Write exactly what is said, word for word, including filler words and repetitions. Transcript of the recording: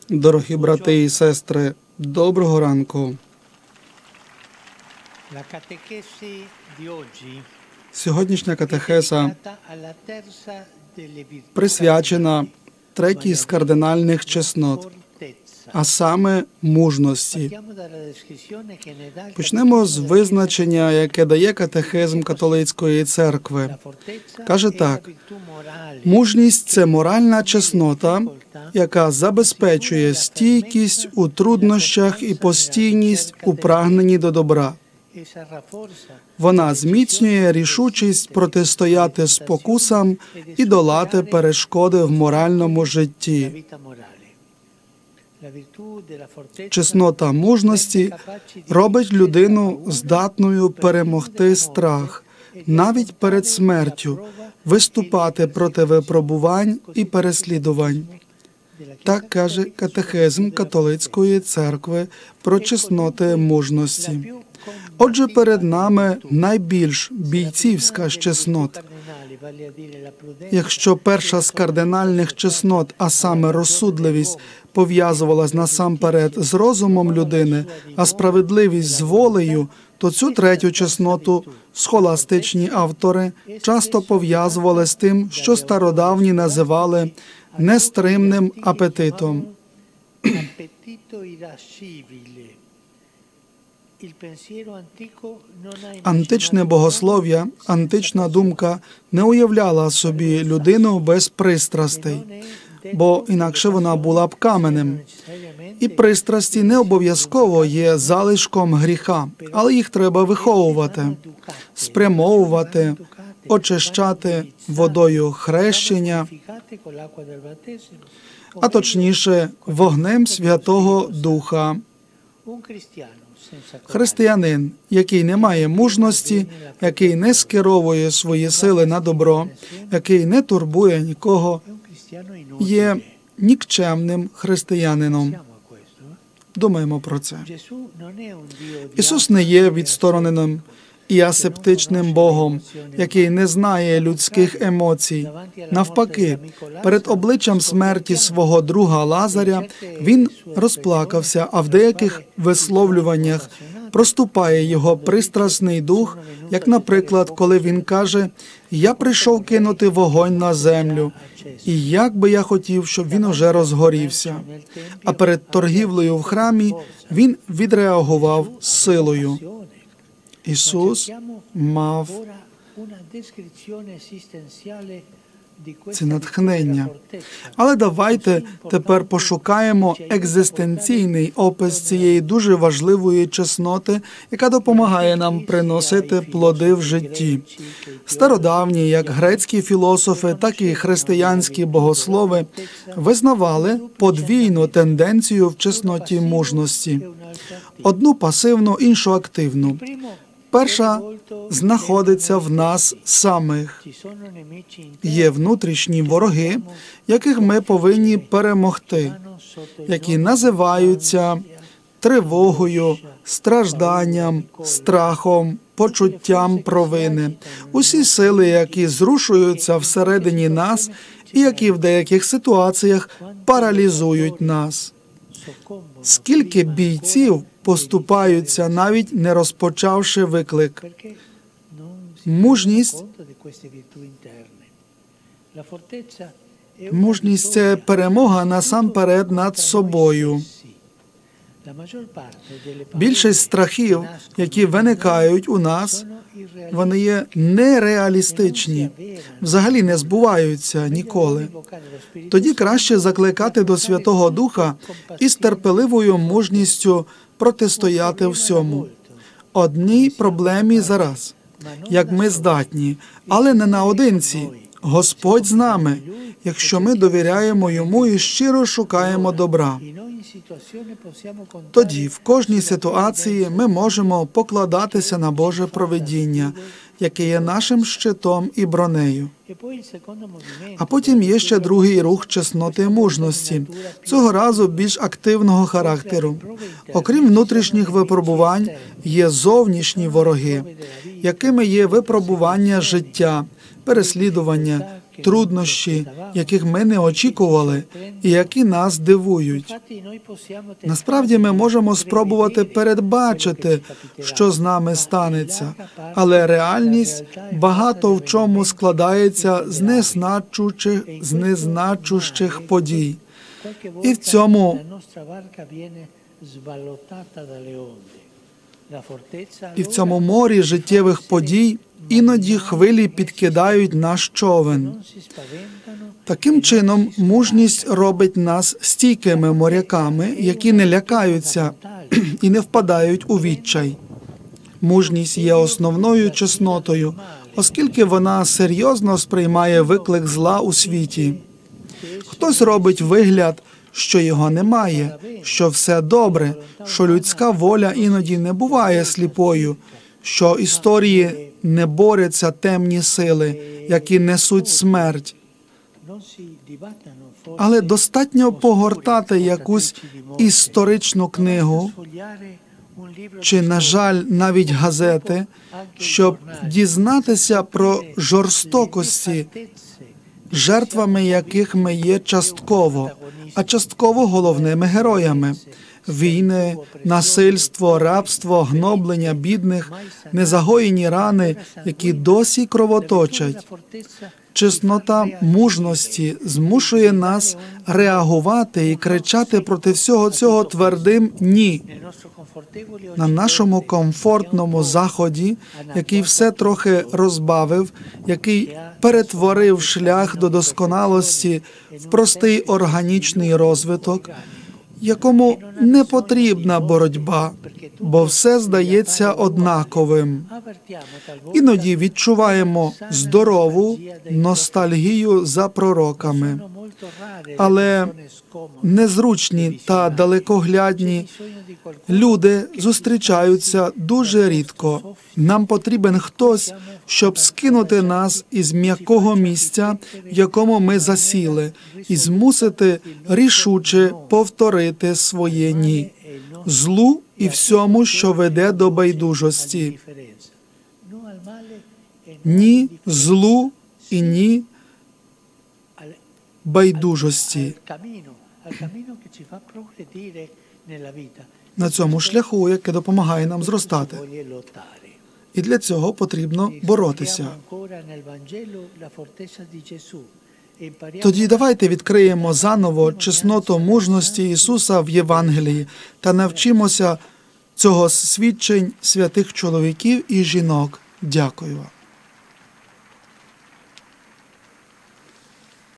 Дорогі брати і сестри, доброго ранку. Сьогоднішня катехеза присвячена третій з кардинальних чеснот, а саме мужності. Почнемо з визначення, яке дає катехизм католицької церкви. Каже так: мужність – це моральна чеснота, яка забезпечує стійкість у труднощах і постійність у прагненні до добра. Вона зміцнює рішучість протистояти спокусам і долати перешкоди в моральному житті. Чеснота мужності робить людину здатною перемогти страх, навіть перед смертю, виступати проти випробувань і переслідувань. Так каже катехизм католицької церкви про чесноти мужності. Отже, перед нами найбільш бійцівська з чеснот. Якщо перша з кардинальних чеснот, а саме розсудливість, пов'язувалась насамперед з розумом людини, а справедливість з волею, то цю третю чесноту схоластичні автори часто пов'язували з тим, що стародавні називали нестримним апетитом. Античне богослов'я, антична думка не уявляла собі людину без пристрастей, бо інакше вона була б каменем. І пристрасті не обов'язково є залишком гріха, але їх треба виховувати, спрямовувати, очищати водою хрещення, а точніше вогнем Святого Духа. Християнин, який не має мужності, який не скеровує свої сили на добро, який не турбує нікого, є нікчемним християнином. Думаємо про це. Ісус не є відстороненим і асептичним Богом, який не знає людських емоцій. Навпаки, перед обличчям смерті свого друга Лазаря він розплакався, а в деяких висловлюваннях проступає його пристрасний дух, як, наприклад, коли він каже: «Я прийшов кинути вогонь на землю, і як би я хотів, щоб він уже розгорівся». А перед торгівлею в храмі він відреагував силою. Ісус мав це натхнення. Але давайте тепер пошукаємо екзистенційний опис цієї дуже важливої чесноти, яка допомагає нам приносити плоди в житті. Стародавні, як грецькі філософи, так і християнські богослови визнавали подвійну тенденцію в чесноті мужності. Одну пасивну, іншу активну. Перша знаходиться в нас самих. Є внутрішні вороги, яких ми повинні перемогти, які називаються тривогою, стражданням, страхом, почуттям провини. Усі сили, які зрушуються всередині нас і які в деяких ситуаціях паралізують нас. Скільки бійців поступаються, навіть не розпочавши виклик. Мужність Мужність – це перемога насамперед над собою. Більшість страхів, які виникають у нас, вони є нереалістичні, взагалі не збуваються ніколи. Тоді краще закликати до Святого Духа і з терпеливою мужністю протистояти всьому. Одній проблемі зараз, як ми здатні, але не наодинці. Господь з нами, якщо ми довіряємо Йому і щиро шукаємо добра. Тоді в кожній ситуації ми можемо покладатися на Боже провидіння, яке є нашим щитом і бронею. А потім є ще другий рух чесноти мужності, цього разу більш активного характеру. Окрім внутрішніх випробувань, є зовнішні вороги, якими є випробування життя, переслідування, труднощі, яких ми не очікували і які нас дивують. Насправді ми можемо спробувати передбачити, що з нами станеться, але реальність багато в чому складається з незначущих, з незначущих подій. І в цьому І в цьому морі життєвих подій іноді хвилі підкидають наш човен. Таким чином, мужність робить нас стійкими моряками, які не лякаються і не впадають у відчай. Мужність є основною чеснотою, оскільки вона серйозно сприймає виклик зла у світі. Хтось робить вигляд, що його немає, що все добре, що людська воля іноді не буває сліпою, що історії не борються темні сили, які несуть смерть. Але достатньо погортати якусь історичну книгу, чи, на жаль, навіть газети, щоб дізнатися про жорстокості, жертвами яких ми є частково, а частково головними героями. Війни, насильство, рабство, гноблення бідних, незагоєні рани, які досі кровоточать. Чеснота мужності змушує нас реагувати і кричати проти всього цього твердим «ні». На нашому комфортному заході, який все трохи розбавив, який перетворив шлях до досконалості в простий органічний розвиток, якому не потрібна боротьба, бо все здається однаковим. Іноді відчуваємо здорову ностальгію за пророками, але незручні та далекоглядні люди зустрічаються дуже рідко. Нам потрібен хтось, щоб скинути нас із м'якого місця, в якому ми засіли, і змусити рішуче повторити своє «ні» злу і всьому, що веде до байдужості. Ні злу і ні байдужості. На цьому шляху, яке допомагає нам зростати. І для цього потрібно боротися. Тоді давайте відкриємо заново чесноту мужності Ісуса в Євангелії та навчимося цього з свідчень святих чоловіків і жінок. Дякую вам.